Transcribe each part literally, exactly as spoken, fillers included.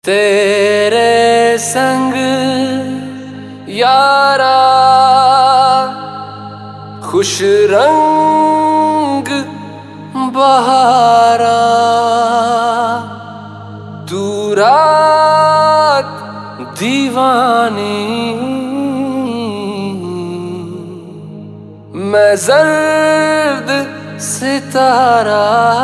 तेरे संग यारा खुश रंग बहारा, तू रात दीवानी, मैं जर्द सितारा।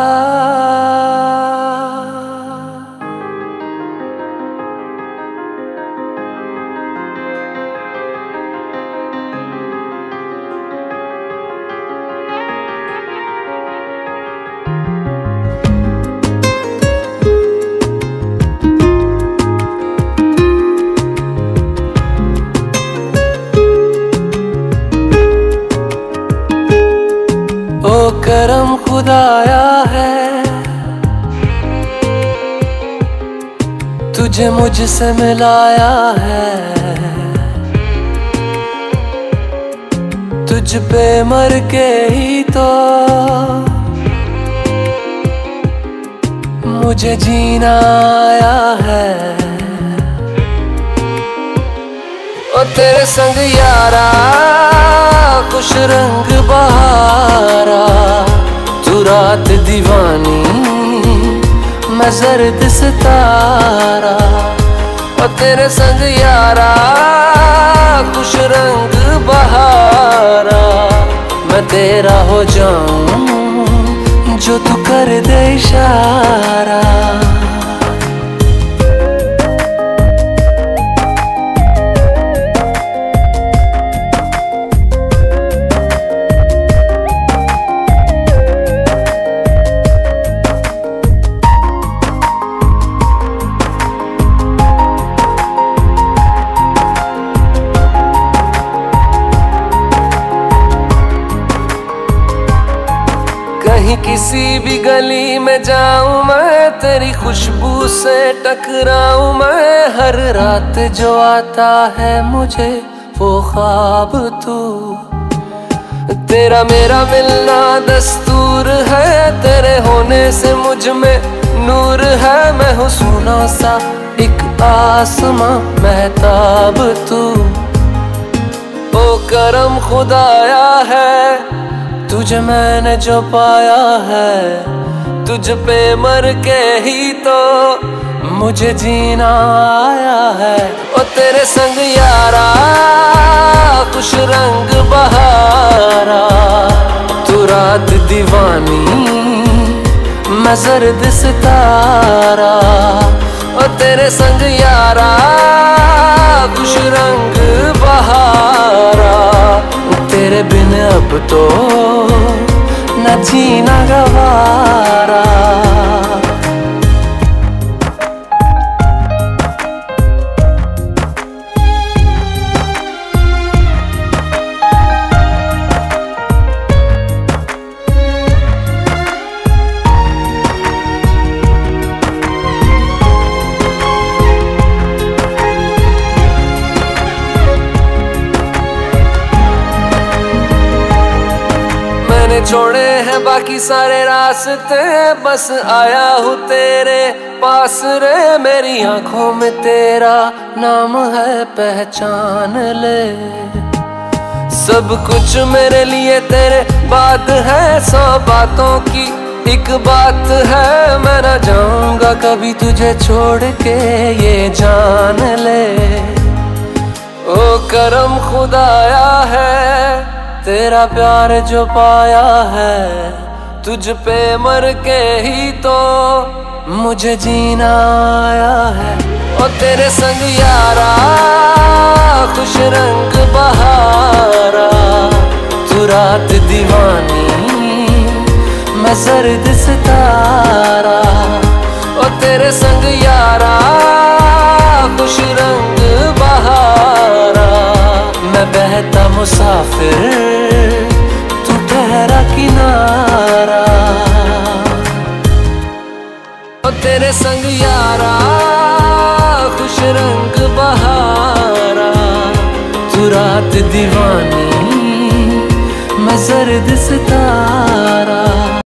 ओ करम खुदाया है, तुझे मुझसे मिलाया है। तुझ पे मर के ही तो मुझे जीना आया है। ओ तेरे संग यारा खुश रंग बहारा, तू रात दीवानी, मैं जर्द सितारा। ओ तेरे संग यारा खुश रंग बहारा, मैं तेरा हो जाऊं जो तू कर दे इशारा। कहीं किसी भी गली में जाऊं मैं, तेरी खुशबू से टकराऊं मैं। हर रात जो आता है मुझे वो ख्वाब तू, तेरा मेरा मिलना दस्तूर है। तेरे होने से मुझ में नूर है, मैं हूँ सोना सा एक आसमां महताब तू। ओ करम खुदाया है, तुझे मैंने जो पाया है। तुझ पे मर के ही तो मुझे जीना आया है। ओ तेरे संग यारा खुश रंग बहारा, तू रात दीवानी, मैं जर्द सितारा। ओ तेरे संग यारा खुश रंग बहारा, तेरे बिन अब तो न जीना गवारा। छोड़े हैं बाकी सारे रास्ते, बस आया हूँ तेरे पास रे। मेरी आंखों में तेरा नाम है, पहचान ले। सब कुछ मेरे लिए तेरे बाद है, सौ बातों की एक बात है। मैं न जाऊंगा कभी तुझे छोड़ के, ये जान ले। ओ करम खुदाया है, तेरा प्यार जो पाया है। तुझ पे मर के ही तो मुझे जीना आया है। ओ तेरे संग यारा खुश रंग बहारा, तू रात दीवानी, मैं जर्द सितारा। ओ तेरे संग यारा खुश रंग बहारा, मैं बहता मुसाफिर, तू ठहरा किनारा। ओ तेरे संग यारा खुश रंग बहारा, तू रात दीवानी, मैं जर्द सितारा।